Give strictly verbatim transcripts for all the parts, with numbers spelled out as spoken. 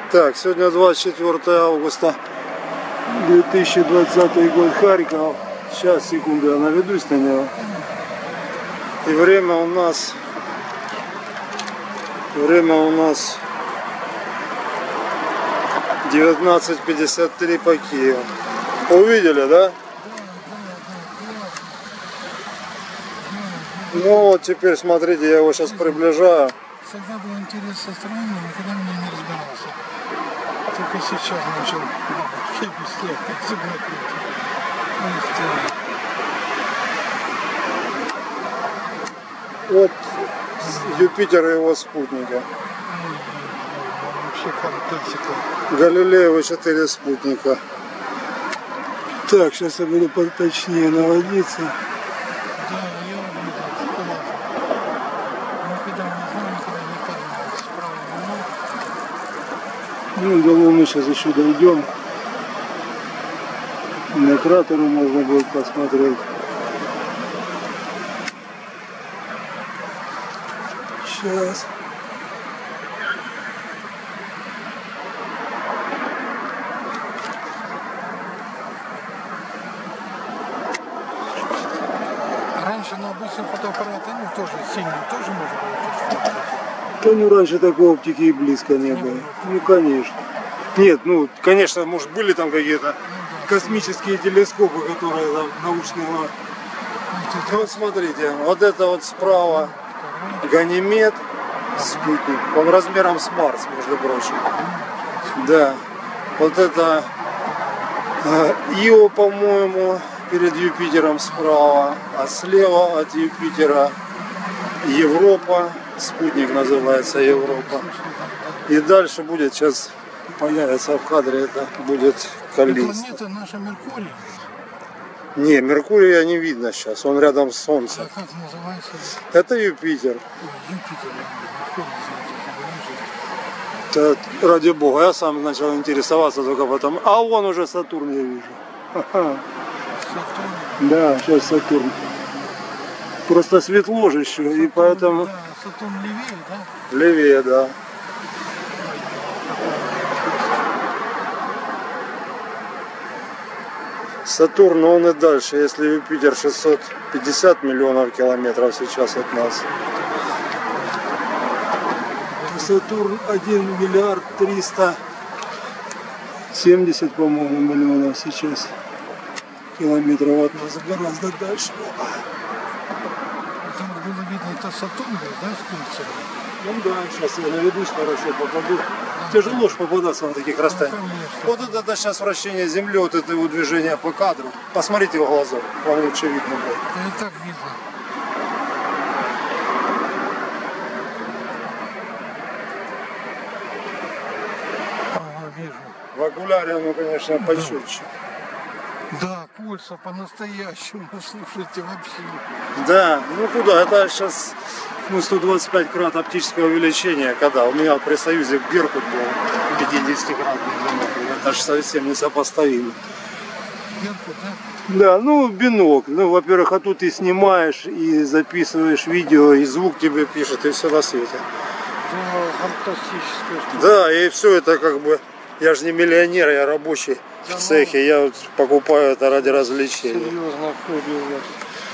Так, сегодня двадцать четвёртое августа две тысячи двадцатый год, Харьков. Сейчас, секунду, я наведусь на него. И время у нас... Время у нас девятнадцать пятьдесят три по Киеву. Увидели, да? Ну вот теперь смотрите, я его сейчас приближаю. Всегда был интерес со стороны, никогда меня не разбирался. Только сейчас начал вообще без лет, как зубной Вот Юпитер и его спутника. Вообще фантастика. Галилеева четыре спутника. Так, сейчас я буду поточнее наводиться. Да, я увидел, классно. Никогда не знал, никогда не подумал. Справа Ну, до Луны сейчас еще дойдем. На кратеры можно будет посмотреть. Сейчас. раньше на обычном фотоаппарате, ну тоже сильно, тоже можно было. Да ну раньше такой оптики и близко не, не было. было. Ну конечно. Нет, ну конечно, может были там какие-то ну, да, космические телескопы, которые там научные. Вот, вот смотрите, вот это вот справа Ганимед, спутник, он размером с Марс, между прочим. Да, вот это Ио, по-моему, перед Юпитером справа, а слева от Юпитера Европа, спутник называется Европа. И дальше будет, сейчас появится в кадре, это будет Каллиста. Планета наша Меркурий? Не, Меркурия не видно сейчас, он рядом с Солнцем. А как называется? Это Юпитер. Ой, Юпитер, это, ради бога, я сам начал интересоваться только потом. А вон уже Сатурн я вижу. Ага. Сатурн? Да, сейчас Сатурн. Просто светло же еще, Сатурн, и поэтому... Да, Сатурн левее, да? Левее, да. Сатурн, но он и дальше, если Юпитер шестьсот пятьдесят миллионов километров сейчас от нас. Сатурн один миллиард триста семьдесят, по-моему, миллионов сейчас километров от нас, гораздо дальше. Там было видно, это Сатурн был, да, с Кольцем? Ну да, сейчас я наведусь, хорошо попаду. Тяжело ж попадаться на таких расстояниях. Ну, вот это, это сейчас вращение Земли, вот это его движение по кадру. Посмотрите в глаза, вам лучше видно будет. Да и так видно. Ага, вижу. В окуляре оно, конечно, почетче. Да, Кольца по-настоящему, слушайте, вообще. Да, ну куда, это сейчас ну, сто двадцать пять крат оптического увеличения, когда у меня при Союзе Беркут был пятидесятикратный бинокль, это же совсем несопоставимо. Беркут, да? Да, ну бинокль, ну во-первых, а тут и снимаешь, и записываешь видео, и звук тебе пишет, и все на свете. Да, фантастическая штука. Да, и все это как бы, я же не миллионер, я рабочий в цехе, я вот покупаю это ради развлечения. Серьезно, хобби у вас.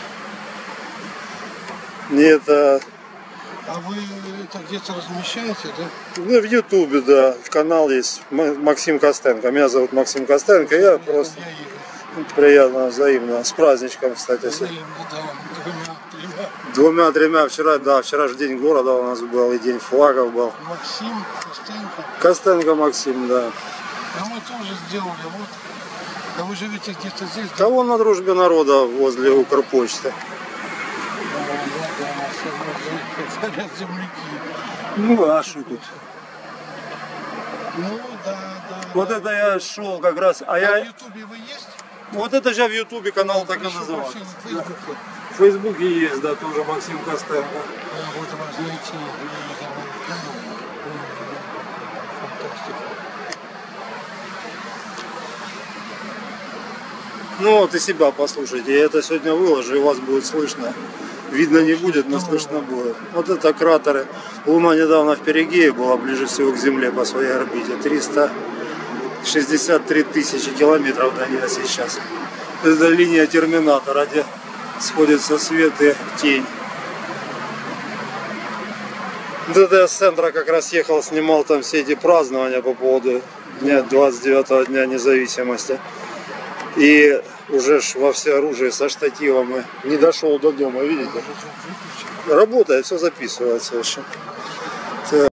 Не это... А вы это где-то размещаете, да? Ну, в Ютубе, да, канал есть, Максим Костенко. Меня зовут Максим Костенко, я, я просто я приятно, взаимно. С праздничком, кстати. Взаимно, да, двумя-тремя. Двумя-тремя, вчера, да, вчера же день города у нас был, и день флагов был. Максим Костенко. Костенко Максим, да. А мы тоже сделали, вот. А вы живете где-то здесь? Да, вон на Дружбе народа возле Укрпочты. Горят земляки. Ну а что тут? Ну да, да. Вот да. Это я шел как раз. А, а я... в Ютубе вы есть? Вот это же в Ютубе канал так и называется. В Фейсбуке. В Фейсбуке есть, да, тоже Максим Костенко. А вот вас найти. Фантастика. Ну вот и себя послушайте. Я это сегодня выложу, и вас будет слышно. видно не будет, но слышно будет. Вот это кратеры. Луна недавно в перигее была, ближе всего к Земле по своей орбите. триста шестьдесят три тысячи километров до нее сейчас. Это линия терминатора, где сходятся свет и тень. ДД с центра как раз ехал, снимал там все эти празднования по поводу дня двадцать девятого дня независимости. И уже ж во всеоружии со штативом и не дошел до дома, видите? Работает, все записывается еще.